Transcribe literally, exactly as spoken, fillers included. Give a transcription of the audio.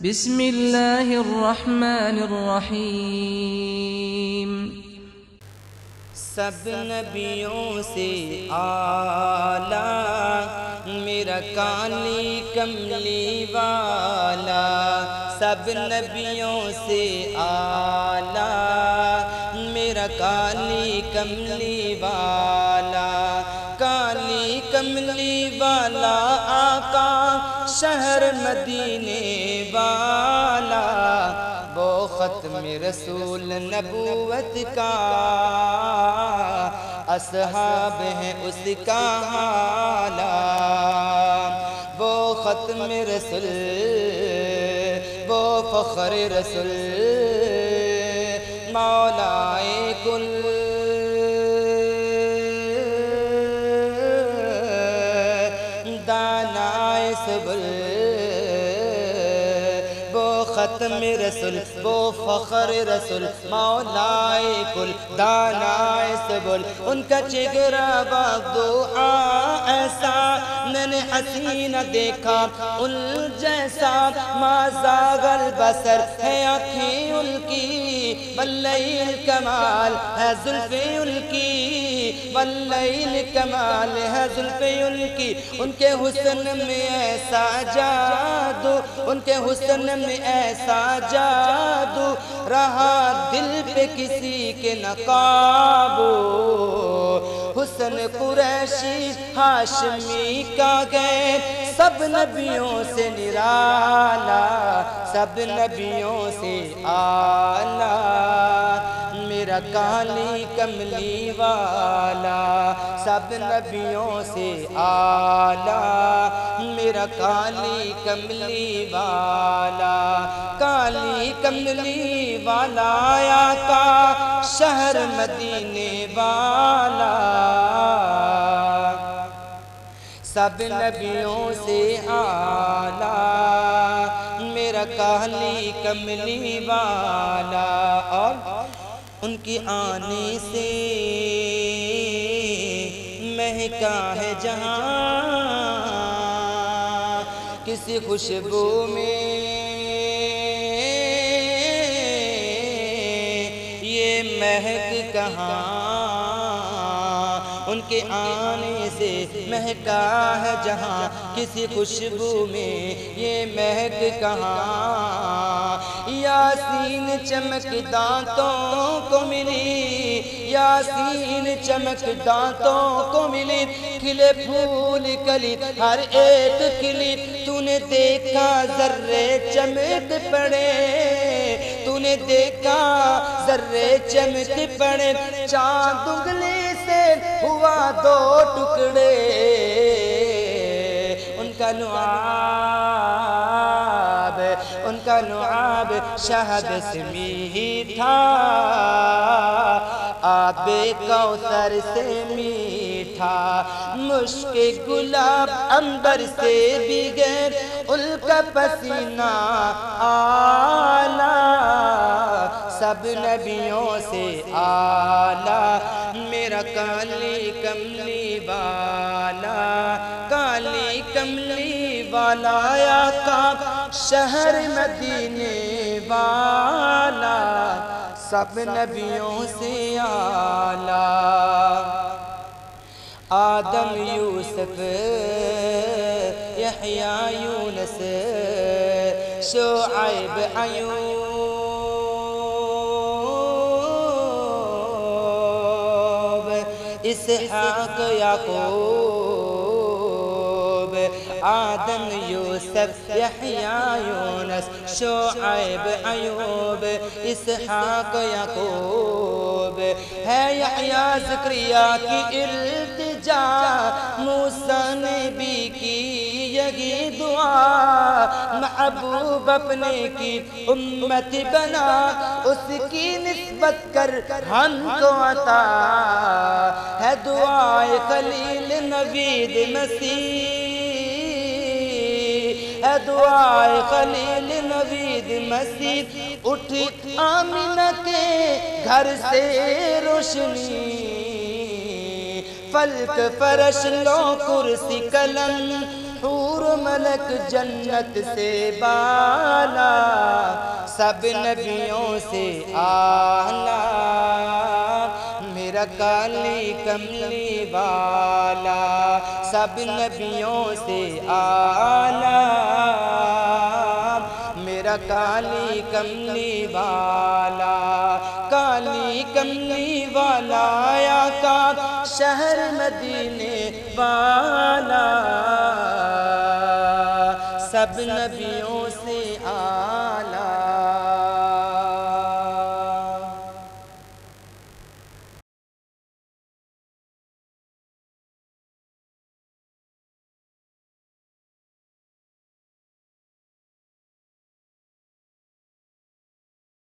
بسم اللہ الرحمن الرحیم۔ سب نبیوں سے اعلیٰ میرا کالی کملی والا، سب نبیوں سے اعلیٰ میرا کالی کملی والا، کالی کملی والا آقا شہر مدینے والا، وہ ختم رسول نبوت کا، اصحاب ہیں اس کا حالہ، وہ ختم رسول وہ فخر رسول مولائے کل دانائے سبل، وہ ختم رسول وہ فخر رسول مولائے کل دانائے سبل، ان کا چہرہ بضحا ایسا میں نے حسین دیکھا ان جیسا، ما زاغ البصر ہے آنکھیں ان کی، واللیل کمال ہے زلفیں ان کی، واللیل کمال ہے زلفیں ان کی، ان کے حسن میں ایسا جادو، ان کے حسن میں ایسا جادو، رہا دل پہ کسی کے نہ قابو، حسن قریشی ہاشمی کا غیر سب نبیوں سے نرالا، سب نبیوں سے اعلیٰ میرا کالی کملی والا، سب نبیوں سے اعلیٰ میرا کالی کملی والا، کالی کملی والا آقا شہر مدینے والا، سب نبیوں سے اعلیٰ میرا کالی کملی والا، اور ان کی آنے سے مہکا ہے جہاں، کسی خوشبو میں یہ مہک کہاں، ان کے آنے سے مہکا ہے جہاں، کسی خوشبو میں یہ مہک کہاں، یاسین چمک دانتوں کو ملی، یاسین چمک دانتوں کو ملی، کھلے پھول کلی ہر ایک کلی، تو نے دیکھا ذرے چمک پڑے، تو نے دیکھا ذرے چمک پڑے، چاند انگلی سے ہوا دو ٹکڑے، ان کا لعاب ان کا لعاب شہد سے میٹھا، آب کوثر سے میٹھا، مشک گلاب عنبر سے بھی غیر ان کا پسینہ اعلیٰ، سب نبیوں سے اعلیٰ میرا کالی کملی والا، کالی کملی والا آقا شہر مدینے والا، سب نبیوں سے اعلیٰ، آدم یوسف یحییٰ یونس شعیب ایوب اسحاق یعقوب، آدم یوسف یحییٰ یونس شعیب ایوب اسحاق یعقوب، ہے یحییٰ زکریا کی التجا، موسیٰ نے بھی کی یہی دعا، محبوب اپنے کی امت بنا، اس کی نسبت کر ہم کو عطا ہے دعائے خلیل نوید مسیح، ہے دعائے خلیل نوید مسیح، اٹھ آمینہ کے گھر سے روشنی، فلک فرش لو کرسی قلم حور ملک جنت سے بالا، سب نبیوں سے اعلیٰ، میرا کالی کملی والا، سب نبیوں سے اعلیٰ، میرا کالی کملی والا، کالی کملی والا آقا شہر مدینے والا، سب نبیوں